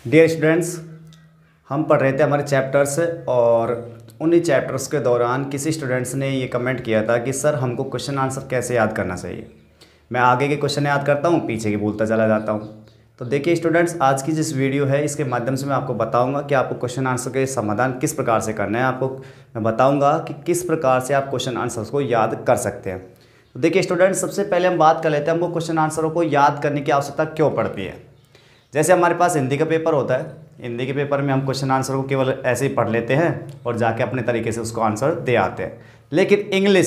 Dear students, हम पढ़ रहे थे हमारे चैप्टर्स और उन्हीं चैप्टर्स के दौरान किसी स्टूडेंट्स ने ये कमेंट किया था कि सर हमको क्वेश्चन आंसर कैसे याद करना चाहिए। मैं आगे के क्वेश्चन याद करता हूँ, पीछे के भूलता चला जाता हूँ। तो देखिए स्टूडेंट्स, आज की जिस वीडियो है इसके माध्यम से मैं आपको बताऊंगा कि आपको क्वेश्चन आंसर के समाधान किस प्रकार से करना है। आपको मैं बताऊंगा कि किस प्रकार से आप क्वेश्चन आंसर्स को याद कर सकते हैं। तो देखिए स्टूडेंट्स, सबसे पहले हम बात कर लेते हैं हमको क्वेश्चन आंसरों को याद करने की आवश्यकता क्यों पड़ती है। जैसे हमारे पास हिंदी का पेपर होता है, हिंदी के पेपर में हम क्वेश्चन आंसर को केवल ऐसे ही पढ़ लेते हैं और जाके अपने तरीके से उसको आंसर दे आते हैं। लेकिन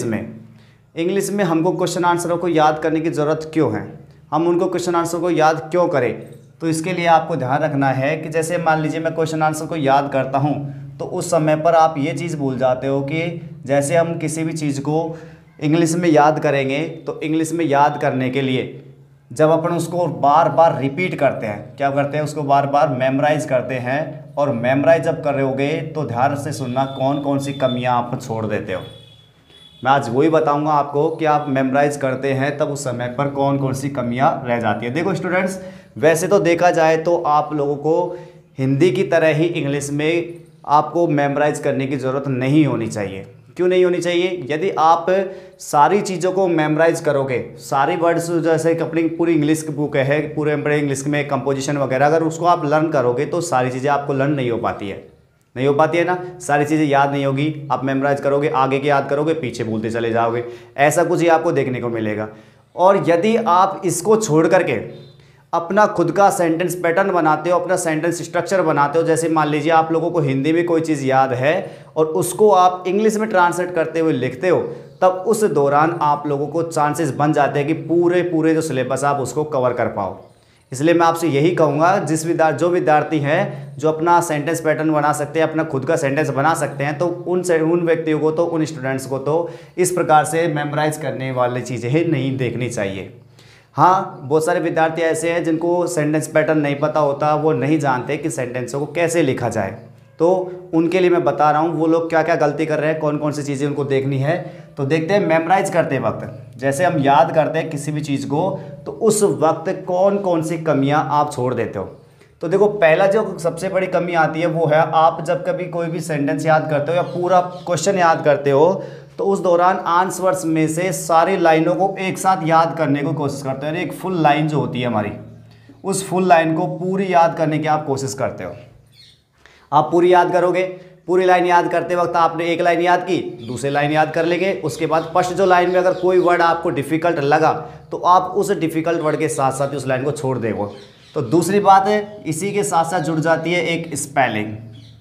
इंग्लिश में हमको क्वेश्चन आंसरों को याद करने की ज़रूरत क्यों है, हम उनको क्वेश्चन आंसर को याद क्यों करें। तो इसके लिए आपको ध्यान रखना है कि जैसे मान लीजिए मैं क्वेश्चन आंसर को याद करता हूँ तो उस समय पर आप ये चीज़ भूल जाते हो कि जैसे हम किसी भी चीज़ को इंग्लिश में याद करेंगे तो इंग्लिश में याद करने के लिए जब अपन उसको बार बार रिपीट करते हैं, क्या करते हैं, उसको बार बार मेमोराइज करते हैं। और मेमोराइज जब कर रहे होगे तो ध्यान से सुनना कौन कौन सी कमियां आप छोड़ देते हो। मैं आज वही बताऊंगा आपको कि आप मेमोराइज करते हैं तब उस समय पर कौन कौन सी कमियां रह जाती है। देखो स्टूडेंट्स, वैसे तो देखा जाए तो आप लोगों को हिंदी की तरह ही इंग्लिश में आपको मेमोराइज करने की ज़रूरत नहीं होनी चाहिए। क्यों नहीं होनी चाहिए? यदि आप सारी चीज़ों को मेमोराइज करोगे, सारी वर्ड्स जैसे अपनी पूरी इंग्लिश की बुक है, पूरे बड़े इंग्लिश में कंपोजिशन वगैरह, अगर उसको आप लर्न करोगे तो सारी चीज़ें आपको लर्न नहीं हो पाती है ना। सारी चीज़ें याद नहीं होगी। आप मेमोराइज करोगे, आगे के याद करोगे, पीछे भूलते चले जाओगे। ऐसा कुछ ही आपको देखने को मिलेगा। और यदि आप इसको छोड़ करके अपना खुद का सेंटेंस पैटर्न बनाते हो, अपना सेंटेंस स्ट्रक्चर बनाते हो, जैसे मान लीजिए आप लोगों को हिंदी में कोई चीज़ याद है और उसको आप इंग्लिश में ट्रांसलेट करते हुए लिखते हो, तब उस दौरान आप लोगों को चांसेस बन जाते हैं कि पूरे जो सिलेबस आप उसको कवर कर पाओ। इसलिए मैं आपसे यही कहूँगा, जो विद्यार्थी हैं जो अपना सेंटेंस पैटर्न बना सकते हैं, अपना खुद का सेंटेंस बना सकते हैं, तो उन व्यक्तियों को, तो उन स्टूडेंट्स को तो इस प्रकार से मेमोराइज करने वाली चीज़ें नहीं देखनी चाहिए। हाँ, बहुत सारे विद्यार्थी ऐसे हैं जिनको सेंटेंस पैटर्न नहीं पता होता, वो नहीं जानते कि सेंटेंसों को कैसे लिखा जाए। तो उनके लिए मैं बता रहा हूँ वो लोग क्या क्या गलती कर रहे हैं, कौन कौन सी चीज़ें उनको देखनी है। तो देखते हैं मेमोराइज करते वक्त, जैसे हम याद करते हैं किसी भी चीज़ को, तो उस वक्त कौन कौन सी कमियाँ आप छोड़ देते हो। तो देखो, पहला जो सबसे बड़ी कमी आती है वो है, आप जब कभी कोई भी सेंटेंस याद करते हो या पूरा क्वेश्चन याद करते हो तो उस दौरान आंसर्स में से सारी लाइनों को एक साथ याद करने की कोशिश करते हो। एक फुल लाइन जो होती है हमारी, उस फुल लाइन को पूरी याद करने की आप कोशिश करते हो। आप पूरी याद करोगे, पूरी लाइन याद करते वक्त आपने एक लाइन याद की, दूसरी लाइन याद कर लेंगे। उसके बाद फर्स्ट जो लाइन में अगर कोई वर्ड आपको डिफ़िकल्ट लगा तो आप उस डिफ़िकल्ट वर्ड के साथ साथ उस लाइन को छोड़ देंगे। तो दूसरी बात है, इसी के साथ साथ जुड़ जाती है एक स्पेलिंग।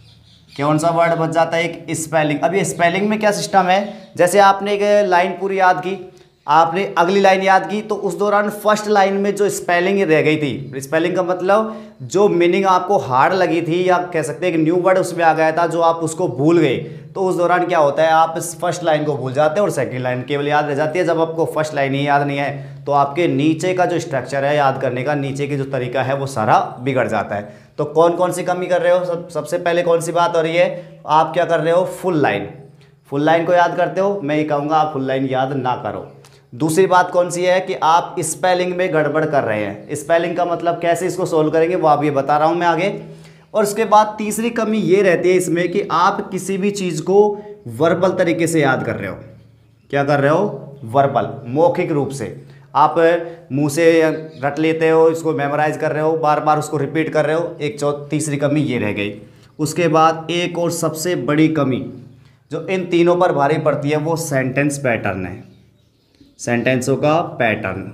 कौन सा वर्ड बच जाता है? एक स्पेलिंग। अब ये स्पेलिंग में क्या सिस्टम है, जैसे आपने एक लाइन पूरी याद की, आपने अगली लाइन याद की, तो उस दौरान फर्स्ट लाइन में जो स्पेलिंग रह गई थी, स्पेलिंग का मतलब जो मीनिंग आपको हार्ड लगी थी या कह सकते हैं कि न्यू वर्ड उसमें आ गया था जो आप उसको भूल गए, तो उस दौरान क्या होता है, आप इस फर्स्ट लाइन को भूल जाते हैं और सेकंड लाइन केवल याद रह जाती है। जब आपको फर्स्ट लाइन ही याद नहीं है तो आपके नीचे का जो स्ट्रक्चर है याद करने का, नीचे की जो तरीका है वो सारा बिगड़ जाता है। तो कौन कौन सी कमी कर रहे हो? सबसे पहले कौन सी बात हो रही है, आप क्या कर रहे हो, फुल लाइन को याद करते हो। मैं ये कहूँगा आप फुल लाइन याद ना करो। दूसरी बात कौन सी है कि आप स्पेलिंग में गड़बड़ कर रहे हैं। स्पेलिंग का मतलब कैसे इसको सोल्व करेंगे वो आप ये बता रहा हूँ मैं आगे। और उसके बाद तीसरी कमी ये रहती है इसमें कि आप किसी भी चीज़ को वर्बल तरीके से याद कर रहे हो। क्या कर रहे हो? वर्बल, मौखिक रूप से आप मुंह से रट लेते हो, इसको मेमोराइज कर रहे हो, बार बार उसको रिपीट कर रहे हो। एक तीसरी कमी ये रह गई। उसके बाद एक और सबसे बड़ी कमी जो इन तीनों पर भारी पड़ती है वो सेंटेंस पैटर्न है। सेंटेंसों का पैटर्न,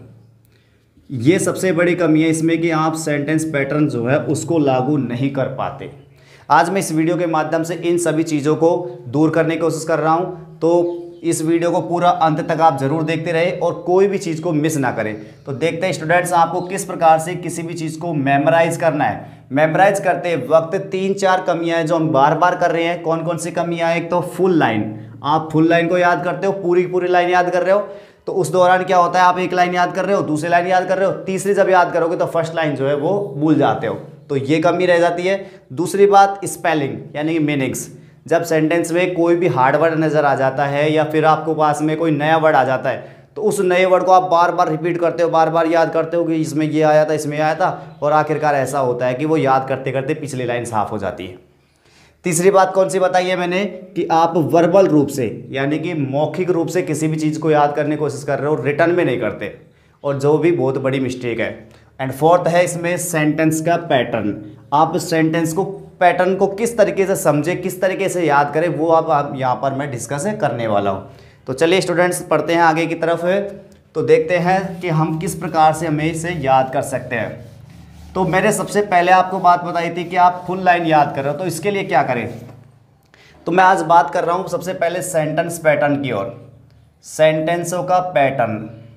ये सबसे बड़ी कमी है इसमें कि आप सेंटेंस पैटर्न जो है उसको लागू नहीं कर पाते। आज मैं इस वीडियो के माध्यम से इन सभी चीज़ों को दूर करने की कोशिश कर रहा हूँ। तो इस वीडियो को पूरा अंत तक आप ज़रूर देखते रहे और कोई भी चीज़ को मिस ना करें। तो देखते हैं स्टूडेंट्स, आपको किस प्रकार से किसी भी चीज़ को मेमोराइज करना है। मेमोराइज करते वक्त 3-4 कमियां हैं जो हम बार बार कर रहे हैं। कौन कौन सी कमियां हैं? एक तो फुल लाइन, आप फुल लाइन को याद करते हो, पूरी लाइन याद कर रहे हो, तो उस दौरान क्या होता है, आप एक लाइन याद कर रहे हो, दूसरी लाइन याद कर रहे हो, तीसरी जब याद करोगे तो फर्स्ट लाइन जो है वो भूल जाते हो। तो ये कमी रह जाती है। दूसरी बात, स्पेलिंग यानी कि मीनिंग्स। जब सेंटेंस में कोई भी हार्ड वर्ड नज़र आ जाता है या फिर आपको पास में कोई नया वर्ड आ जाता है तो उस नए वर्ड को आप बार बार रिपीट करते हो, बार बार याद करते हो कि इसमें ये आया था, इसमें आया था, और आखिरकार ऐसा होता है कि वो याद करते करते पिछली लाइन साफ हो जाती है। तीसरी बात कौन सी बताई है मैंने कि आप वर्बल रूप से यानी कि मौखिक रूप से किसी भी चीज़ को याद करने की कोशिश कर रहे हो, रिटर्न में नहीं करते, और जो भी बहुत बड़ी मिस्टेक है। एंड फोर्थ है इसमें सेंटेंस का पैटर्न। आप सेंटेंस को पैटर्न को किस तरीके से समझे, किस तरीके से याद करें, वो आप यहाँ पर मैं डिस्कस करने वाला हूँ। तो चलिए स्टूडेंट्स पढ़ते हैं आगे की तरफ। तो देखते हैं कि हम किस प्रकार से हमें इसे याद कर सकते हैं। तो मैंने सबसे पहले आपको बात बताई थी कि आप फुल लाइन याद कर रहे हो, तो इसके लिए क्या करें। तो मैं आज बात कर रहा हूँ सबसे पहले सेंटेंस पैटर्न की ओर, सेंटेंसों का पैटर्न।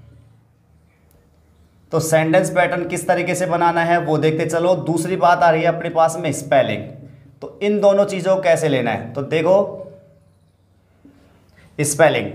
तो सेंटेंस पैटर्न किस तरीके से बनाना है वो देखते चलो। दूसरी बात आ रही है अपने पास में स्पेलिंग। तो इन दोनों चीज़ों को कैसे लेना है, तो देखो स्पेलिंग।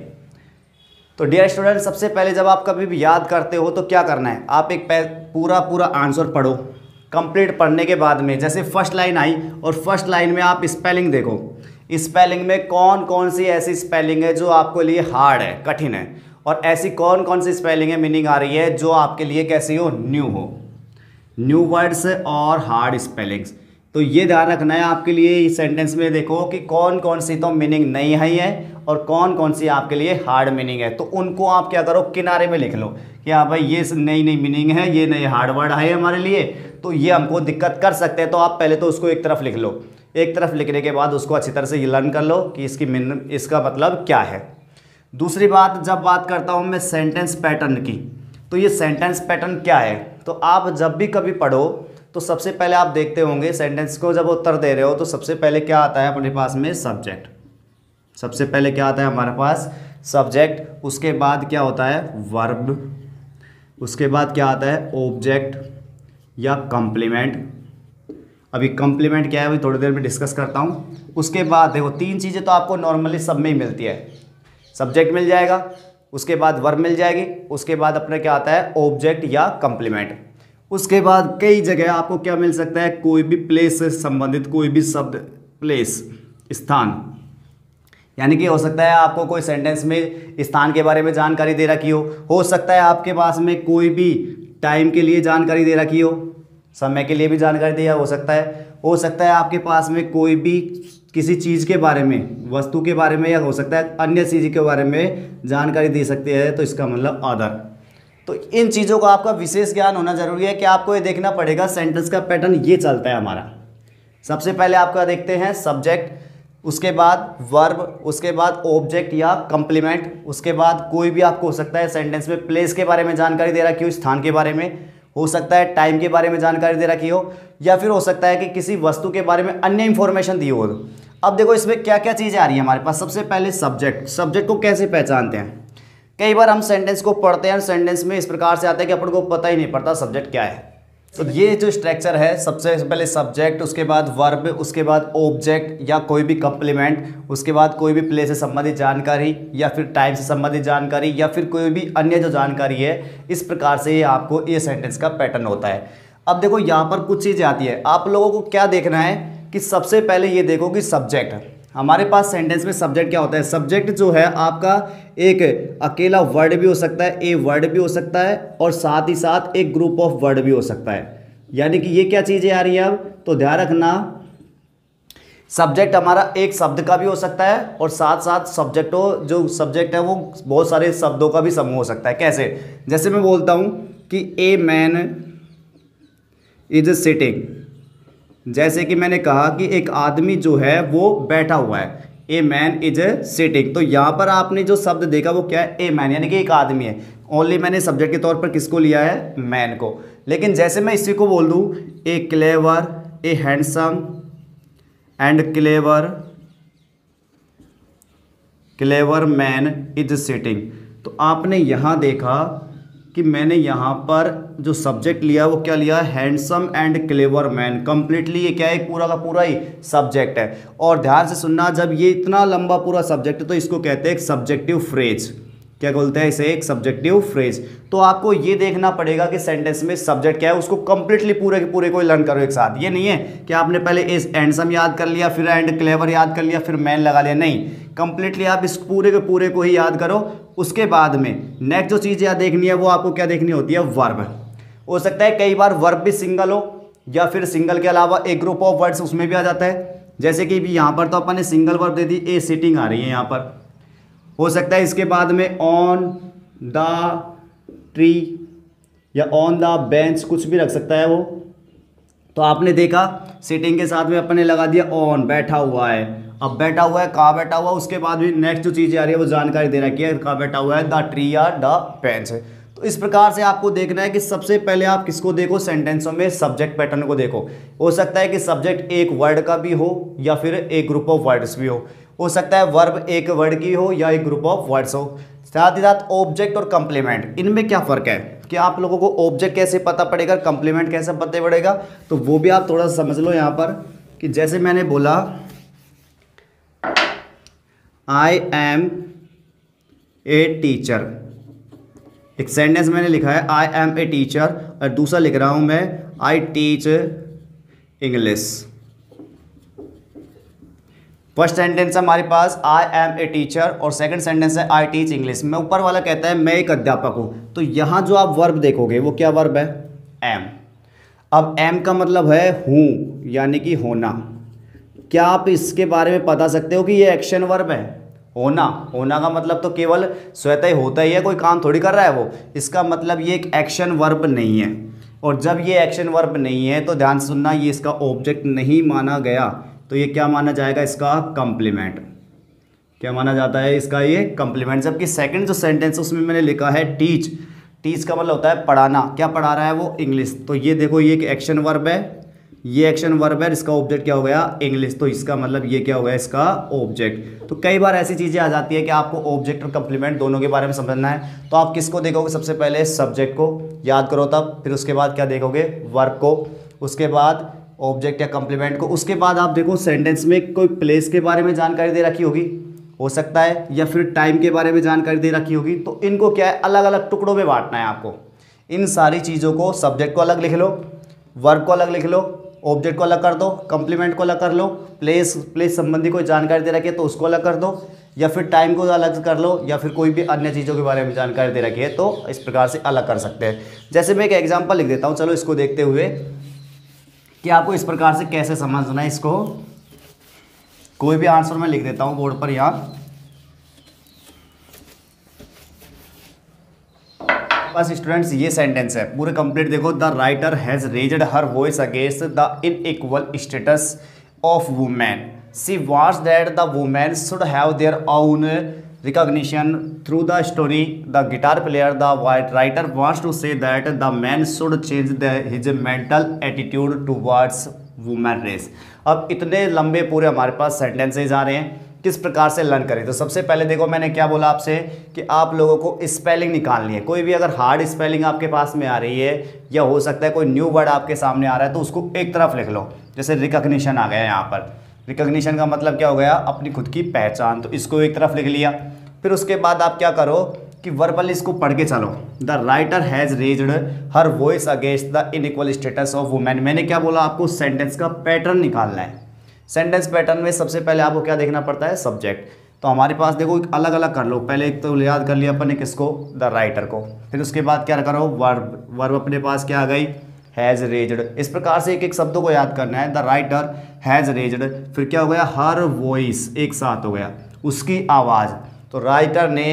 तो डियर स्टूडेंट, सबसे पहले जब आप कभी भी याद करते हो तो क्या करना है, आप एक पूरा आंसर पढ़ो। कंप्लीट पढ़ने के बाद में जैसे फर्स्ट लाइन आई और फर्स्ट लाइन में आप स्पेलिंग देखो, स्पेलिंग में कौन कौन सी ऐसी स्पेलिंग है जो आपके लिए हार्ड है, कठिन है, और ऐसी कौन कौन सी स्पेलिंग है मीनिंग आ रही है जो आपके लिए कैसी हो, न्यू हो, न्यू वर्ड्स और हार्ड स्पेलिंग्स। तो ये ध्यान रखना है आपके लिए इस सेंटेंस में। देखो कि कौन कौन सी तो मीनिंग नहीं है और कौन कौन सी आपके लिए हार्ड मीनिंग है, तो उनको आप क्या करो, किनारे में लिख लो कि हाँ भाई ये नई नई मीनिंग है, ये नए हार्ड वर्ड है हमारे लिए, तो ये हमको दिक्कत कर सकते हैं। तो आप पहले तो उसको एक तरफ लिख लो, एक तरफ लिखने के बाद उसको अच्छी तरह से लर्न कर लो कि इसका मतलब क्या है। दूसरी बात, जब बात करता हूँ मैं सेंटेंस पैटर्न की, तो ये सेंटेंस पैटर्न क्या है। तो आप जब भी कभी पढ़ो तो सबसे पहले आप देखते होंगे सेंटेंस को जब उत्तर दे रहे हो तो सबसे पहले क्या आता है अपने पास में, सब्जेक्ट। सबसे पहले क्या आता है हमारे पास, सब्जेक्ट। उसके बाद क्या होता है, वर्ब। उसके बाद क्या आता है, ऑब्जेक्ट या कॉम्प्लीमेंट। अभी कॉम्प्लीमेंट क्या है अभी थोड़ी देर में डिस्कस करता हूँ। उसके बाद देखो तीन चीज़ें तो आपको नॉर्मली सब में ही मिलती है, सब्जेक्ट मिल जाएगा, उसके बाद वर्ब मिल जाएगी, उसके बाद अपने क्या आता है, ऑब्जेक्ट या कॉम्प्लीमेंट। उसके बाद कई जगह आपको क्या मिल सकता है, कोई भी प्लेस से संबंधित कोई भी शब्द, प्लेस स्थान, यानी कि हो सकता है आपको कोई सेंटेंस में स्थान के बारे में जानकारी दे रखी हो सकता है आपके पास में कोई भी टाइम के लिए जानकारी दे रखी हो, समय के लिए भी जानकारी दिया हो सकता है आपके पास में कोई भी किसी चीज़ के बारे में, वस्तु के बारे में, या हो सकता है अन्य चीज़ के बारे में जानकारी दे सकती है, तो इसका मतलब अदर। तो इन चीज़ों का आपका विशेष ज्ञान होना जरूरी है कि आपको ये देखना पड़ेगा सेंटेंस का पैटर्न ये चलता है हमारा। सबसे पहले आपका देखते हैं सब्जेक्ट, उसके बाद वर्ब, उसके बाद ऑब्जेक्ट या कॉम्प्लीमेंट, उसके बाद कोई भी आपको हो सकता है सेंटेंस में प्लेस के बारे में जानकारी दे रखी हो, स्थान के बारे में, हो सकता है टाइम के बारे में जानकारी दे रखी हो, या फिर हो सकता है कि किसी वस्तु के बारे में अन्य इंफॉर्मेशन दी हो। अब देखो इसमें क्या क्या चीज़ें आ रही है हमारे पास। सबसे पहले सब्जेक्ट। सब्जेक्ट को कैसे पहचानते हैं, कई बार हम सेंटेंस को पढ़ते हैं, सेंटेंस में इस प्रकार से आता है कि अपन को पता ही नहीं पड़ता सब्जेक्ट क्या है। तो ये जो स्ट्रक्चर है, सबसे पहले सब्जेक्ट, उसके बाद वर्ब, उसके बाद ऑब्जेक्ट या कोई भी कॉम्प्लीमेंट, उसके बाद कोई भी प्लेस से संबंधित जानकारी या फिर टाइम से संबंधित जानकारी या फिर कोई भी अन्य जो जानकारी है। इस प्रकार से ये आपको ये सेंटेंस का पैटर्न होता है। अब देखो यहाँ पर कुछ चीज़ें आती है, आप लोगों को क्या देखना है कि सबसे पहले ये देखो कि सब्जेक्ट, हमारे पास सेंटेंस में सब्जेक्ट क्या होता है। सब्जेक्ट जो है आपका एक अकेला वर्ड भी हो सकता है, ए वर्ड भी हो सकता है, और साथ ही साथ एक ग्रुप ऑफ वर्ड भी हो सकता है। यानी कि ये क्या चीज़ें आ रही है अब, तो ध्यान रखना, सब्जेक्ट हमारा एक शब्द का भी हो सकता है और साथ साथ जो सब्जेक्ट है वो बहुत सारे शब्दों का भी समूह हो सकता है। कैसे, जैसे मैं बोलता हूँ कि ए मैन इज सिटिंग, जैसे कि मैंने कहा कि एक आदमी जो है वो बैठा हुआ है, ए मैन इज सिटिंग। तो यहाँ पर आपने जो शब्द देखा वो क्या है, ए मैन, यानी कि एक आदमी है। ओनली मैंने सब्जेक्ट के तौर पर किसको लिया है, मैन को। लेकिन जैसे मैं इसी को बोल दूँ, a clever, a handsome and clever man is sitting, तो आपने यहाँ देखा कि मैंने यहाँ पर जो सब्जेक्ट लिया वो क्या लिया, handsome and clever man. Completely ये क्या है, पूरा का पूरा ही सब्जेक्ट है। और ध्यान से सुनना, जब ये इतना लंबा पूरा सब्जेक्ट है तो इसको कहते हैं एक सब्जेक्टिव फ्रेज। क्या बोलते हैं इसे, एक सब्जेक्टिव फ्रेज। तो आपको ये देखना पड़ेगा कि सेंटेंस में सब्जेक्ट क्या है, उसको कंप्लीटली पूरे के पूरे को लर्न करो एक साथ। ये नहीं है कि आपने पहले इस हैंडसम याद कर लिया, फिर एंड क्लेवर याद कर लिया, फिर मैन लगा लिया, नहीं, कंप्लीटली आप इस पूरे के पूरे को ही याद करो। उसके बाद में नेक्स्ट जो चीज़ यहाँ देखनी है वो आपको क्या देखनी होती है, वर्ब। हो सकता है कई बार वर्ब भी सिंगल हो या फिर सिंगल के अलावा एक ग्रुप ऑफ वर्ड्स उसमें भी आ जाता है। जैसे कि भी यहाँ पर तो अपन ने सिंगल वर्ब दे दी, ए सिटिंग आ रही है यहाँ पर। हो सकता है इसके बाद में ऑन द ट्री या ऑन द बेंच कुछ भी रख सकता है वो। तो आपने देखा सिटिंग के साथ में अपन ने लगा दिया ऑन, बैठा हुआ है। अब बैठा हुआ है, कहाँ बैठा हुआ है, उसके बाद भी नेक्स्ट जो चीज़ आ रही है वो जानकारी दे रखी है, कहाँ बैठा हुआ है, द ट्री या द बेंच। तो इस प्रकार से आपको देखना है कि सबसे पहले आप किसको देखो, सेंटेंसों में सब्जेक्ट पैटर्न को देखो। हो सकता है कि सब्जेक्ट एक वर्ड का भी हो या फिर एक ग्रुप ऑफ वर्ड्स भी हो सकता है वर्ब एक वर्ड की हो या एक ग्रुप ऑफ वर्ड्स हो। साथ ही साथ ऑब्जेक्ट और कंप्लीमेंट, इनमें क्या फ़र्क है कि आप लोगों को ऑब्जेक्ट कैसे पता पड़ेगा, कंप्लीमेंट कैसे पता पड़ेगा, तो वो भी आप थोड़ा सा समझ लो यहाँ पर। कि जैसे मैंने बोला आई एम ए टीचर, एक सेंटेंस मैंने लिखा है आई एम ए टीचर, और दूसरा लिख रहा हूँ मैं I teach English. First sentence है हमारे पास आई एम ए टीचर और सेकंड सेंटेंस है आई टीच इंग्लिश। में ऊपर वाला कहता है मैं एक अध्यापक हूँ, तो यहाँ जो आप वर्ब देखोगे वो क्या वर्ब है, एम। अब एम का मतलब है हूँ, यानी कि होना। क्या आप इसके बारे में बता सकते हो कि ये एक्शन वर्ब है, होना। होना का मतलब तो केवल स्वतः ही होता ही है, कोई काम थोड़ी कर रहा है वो। इसका मतलब ये एक एक्शन वर्ब नहीं है, और जब ये एक्शन वर्ब नहीं है तो ध्यान से सुनना, ये इसका ऑब्जेक्ट नहीं माना गया, तो ये क्या माना जाएगा, इसका कंप्लीमेंट। क्या माना जाता है, इसका ये कंप्लीमेंट। जबकि सेकंड जो सेंटेंस उसमें मैंने लिखा है टीच, टीच का मतलब होता है पढ़ाना। क्या पढ़ा रहा है वो, इंग्लिश। तो ये देखो ये एक एक्शन वर्ब है, ये एक्शन वर्ब है, इसका ऑब्जेक्ट क्या हो गया, इंग्लिश। तो इसका मतलब ये क्या हो गया, इसका ऑब्जेक्ट। तो कई बार ऐसी चीज़ें आ जाती है कि आपको ऑब्जेक्ट और कंप्लीमेंट दोनों के बारे में समझना है, तो आप किसको देखोगे, सबसे पहले सब्जेक्ट को याद करो तब, फिर उसके बाद क्या देखोगे, वर्ब को, उसके बाद ऑब्जेक्ट या कंप्लीमेंट को। उसके बाद आप देखो सेंटेंस में कोई प्लेस के बारे में जानकारी दे रखी होगी, हो सकता है, या फिर टाइम के बारे में जानकारी दे रखी होगी। तो इनको क्या है, अलग अलग टुकड़ों में बांटना है आपको। इन सारी चीज़ों को, सब्जेक्ट को अलग लिख लो, वर्ब को अलग लिख लो, ऑब्जेक्ट को अलग कर दो, कंप्लीमेंट को अलग कर लो, प्लेस संबंधी कोई जानकारी दे रखी है तो उसको अलग कर दो, या फिर टाइम को अलग कर लो, या फिर कोई भी अन्य चीज़ों के बारे में जानकारी दे रखी है तो इस प्रकार से अलग कर सकते हैं। जैसे मैं एक एग्जांपल लिख देता हूँ, चलो इसको देखते हुए कि आपको इस प्रकार से कैसे समझना है इसको। कोई भी आंसर मैं लिख देता हूँ बोर्ड पर यहाँ। बस स्टूडेंट्स ये सेंटेंस है, पूरे कंप्लीट देखो। The writer has raised her voice against the unequal status of women. She wants that the women should have their own recognition through the story. The guitar player, the writer wants to say that the man should change his mental attitude towards women race. अब इतने लंबे पूरे हमारे पास sentences आ रहे हैं, किस प्रकार से लर्न करें। तो सबसे पहले देखो मैंने क्या बोला आपसे कि आप लोगों को स्पेलिंग निकालनी है। कोई भी अगर हार्ड स्पेलिंग आपके पास में आ रही है, या हो सकता है कोई न्यू वर्ड आपके सामने आ रहा है, तो उसको एक तरफ लिख लो। जैसे रिकॉग्निशन आ गया यहाँ पर, रिकॉग्निशन का मतलब क्या हो गया, अपनी खुद की पहचान, तो इसको एक तरफ लिख लिया। फिर उसके बाद आप क्या करो कि वर्बल इसको पढ़ के चलो। The writer has raised her voice against the unequal status of women. मैंने क्या बोला, आपको सेंटेंस का पैटर्न निकालना है। सेंटेंस पैटर्न में सबसे पहले आपको क्या देखना पड़ता है, सब्जेक्ट। तो हमारे पास देखो अलग अलग कर लो, पहले एक तो याद कर लिया अपन ने किसको, द राइटर को। फिर उसके बाद क्या करो, वर्ब। वर्ब अपने पास क्या आ गई, हैज़ रेज्ड। इस प्रकार से एक एक शब्दों को याद करना है। द राइटर हैज़ रेज्ड, फिर क्या हो गया, हर वॉइस, एक साथ हो गया, उसकी आवाज़। तो राइटर ने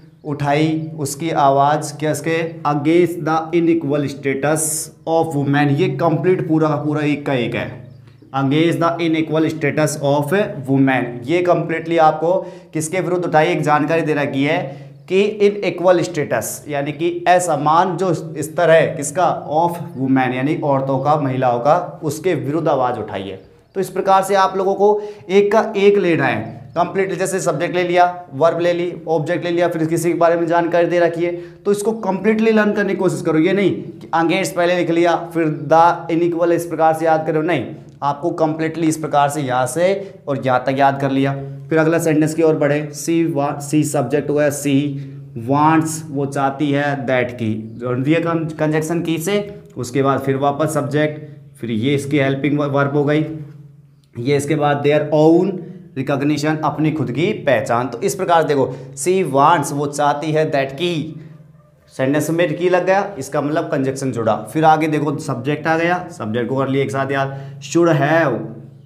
उठाई उसकी आवाज़, किसके, against the unequal status of women. ये कंप्लीट पूरा का पूरा एक का एक है, against the unequal status of women. ये कंप्लीटली आपको किसके विरुद्ध उठाई, एक जानकारी दे रखी है कि इनइक्वल स्टेटस यानी कि असमान जो स्तर है किसका, ऑफ वुमेन यानी औरतों का, महिलाओं का, उसके विरुद्ध आवाज़ उठाई है। तो इस प्रकार से आप लोगों को एक का एक लेना है कंप्लीटली। जैसे सब्जेक्ट ले लिया, वर्ब ले ली, ऑब्जेक्ट ले लिया, फिर किसी के बारे में जानकारी दे रखी है, तो इसको कंप्लीटली लर्न करने की कोशिश करो। ये नहीं कि अगेंस्ट पहले लिख लिया फिर द इनइक्वल इस प्रकार से याद करो, नहीं, आपको कंप्लीटली इस प्रकार से यहाँ से और यहाँ तक याद कर लिया। फिर अगला सेंटेंस की ओर बढ़े। सी सब्जेक्ट हुआ, सी वांट्स वो चाहती है, दैट की जोड़ दिया कंजक्शन की से, उसके बाद फिर वापस सब्जेक्ट, फिर ये इसकी हेल्पिंग वर्ब हो गई, ये इसके बाद देयर ओन रिकॉग्निशन, अपनी खुद की पहचान। तो इस प्रकार देखो, सी वांट्स, वो चाहती है, दैट की, सेंटेंस में की लग गया, इसका मतलब कंजक्शन जुड़ा। फिर आगे देखो सब्जेक्ट आ गया, सब्जेक्ट को कर लिए एक साथ याद। शुड हैव,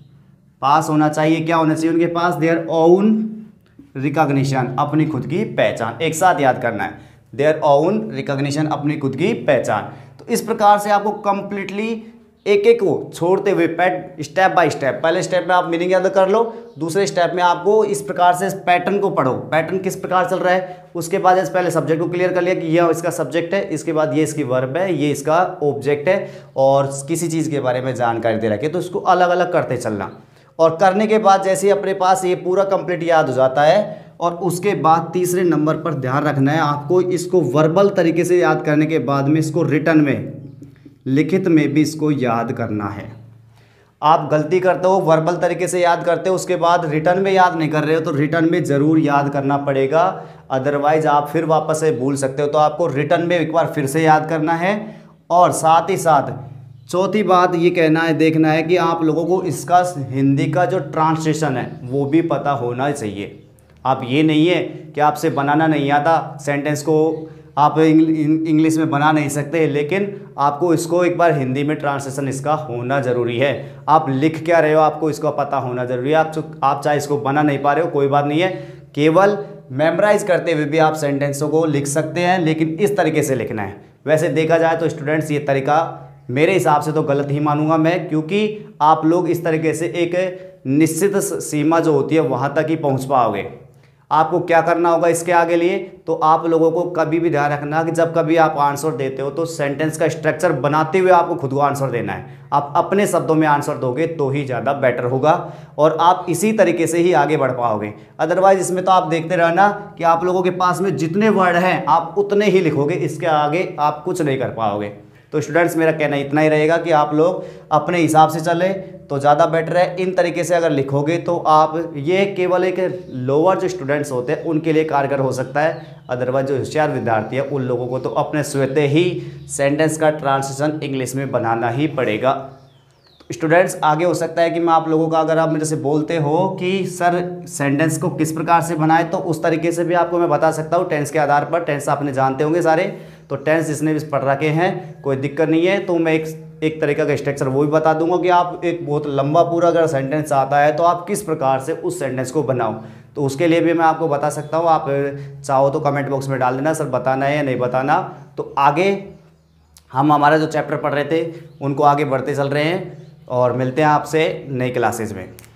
पास होना चाहिए, क्या होना चाहिए उनके पास, देयर ओन रिकॉग्निशन, अपनी खुद की पहचान, एक साथ याद करना है, देयर ओन रिकॉग्निशन, अपनी खुद की पहचान। तो इस प्रकार से आपको कंप्लीटली एक एक को छोड़ते हुए स्टेप बाय स्टेप, पहले स्टेप में आप मीनिंग याद कर लो, दूसरे स्टेप में आपको इस प्रकार से पैटर्न को पढ़ो, पैटर्न किस प्रकार चल रहा है। उसके बाद जैसे पहले सब्जेक्ट को क्लियर कर लिया कि यह इसका सब्जेक्ट है, इसके बाद ये इसकी वर्ब है, ये इसका ऑब्जेक्ट है, और किसी चीज़ के बारे में जानकारी दे रखी है, तो इसको अलग अलग करते चलना। और करने के बाद जैसे ही अपने पास ये पूरा कंप्लीट याद हो जाता है, और उसके बाद तीसरे नंबर पर ध्यान रखना है आपको, इसको वर्बल तरीके से याद करने के बाद में इसको रिटन में, लिखित में भी इसको याद करना है। आप गलती करते हो, वर्बल तरीके से याद करते हो, उसके बाद रिटन में याद नहीं कर रहे हो, तो रिटन में ज़रूर याद करना पड़ेगा, अदरवाइज आप फिर वापस से भूल सकते हो। तो आपको रिटन में एक बार फिर से याद करना है, और साथ ही साथ चौथी बात ये कहना है, देखना है कि आप लोगों को इसका हिंदी का जो ट्रांसलेशन है वो भी पता होना चाहिए। आप ये नहीं है कि आपसे बनाना नहीं आता, सेंटेंस को आप इंग्लिश में बना नहीं सकते, लेकिन आपको इसको एक बार हिंदी में ट्रांसलेशन इसका होना ज़रूरी है। आप लिख क्या रहे हो आपको इसका पता होना ज़रूरी है। आप चाहे इसको बना नहीं पा रहे हो, कोई बात नहीं है, केवल मेमोराइज करते हुए भी आप सेंटेंसों को लिख सकते हैं, लेकिन इस तरीके से लिखना है। वैसे देखा जाए तो स्टूडेंट्स ये तरीका मेरे हिसाब से तो गलत ही मानूंगा मैं, क्योंकि आप लोग इस तरीके से एक निश्चित सीमा जो होती है वहाँ तक ही पहुँच पाओगे। आपको क्या करना होगा इसके आगे लिए, तो आप लोगों को कभी भी ध्यान रखना कि जब कभी आप आंसर देते हो तो सेंटेंस का स्ट्रक्चर बनाते हुए आपको खुद को आंसर देना है। आप अपने शब्दों में आंसर दोगे तो ही ज़्यादा बेटर होगा, और आप इसी तरीके से ही आगे बढ़ पाओगे। अदरवाइज इसमें तो आप देखते रहना कि आप लोगों के पास में जितने वर्ड हैं आप उतने ही लिखोगे, इसके आगे आप कुछ नहीं कर पाओगे। तो स्टूडेंट्स मेरा कहना इतना ही रहेगा कि आप लोग अपने हिसाब से चलें तो ज़्यादा बेटर है। इन तरीके से अगर लिखोगे तो आप, ये केवल एक लोअर जो स्टूडेंट्स होते हैं उनके लिए कारगर हो सकता है, अदरवाइज जो होशियार विद्यार्थी है उन लोगों को तो अपने स्वतः ही सेंटेंस का ट्रांसलेशन इंग्लिश में बनाना ही पड़ेगा। स्टूडेंट्स आगे हो सकता है कि मैं आप लोगों का, अगर आप मेरे से बोलते हो कि सर सेंटेंस को किस प्रकार से बनाए, तो उस तरीके से भी आपको मैं बता सकता हूँ टेंस के आधार पर। टेंस आपने जानते होंगे सारे, तो टेंस जिसने भी पढ़ रखे हैं कोई दिक्कत नहीं है। तो मैं एक तरीका का स्ट्रक्चर वो भी बता दूंगा कि आप एक बहुत लंबा पूरा अगर सेंटेंस आता है तो आप किस प्रकार से उस सेंटेंस को बनाओ, तो उसके लिए भी मैं आपको बता सकता हूँ। आप चाहो तो कमेंट बॉक्स में डाल देना सर बताना है या नहीं बताना। तो आगे हम हमारा जो चैप्टर पढ़ रहे थे उनको आगे बढ़ते चल रहे हैं, और मिलते हैं आपसे नई क्लासेज में।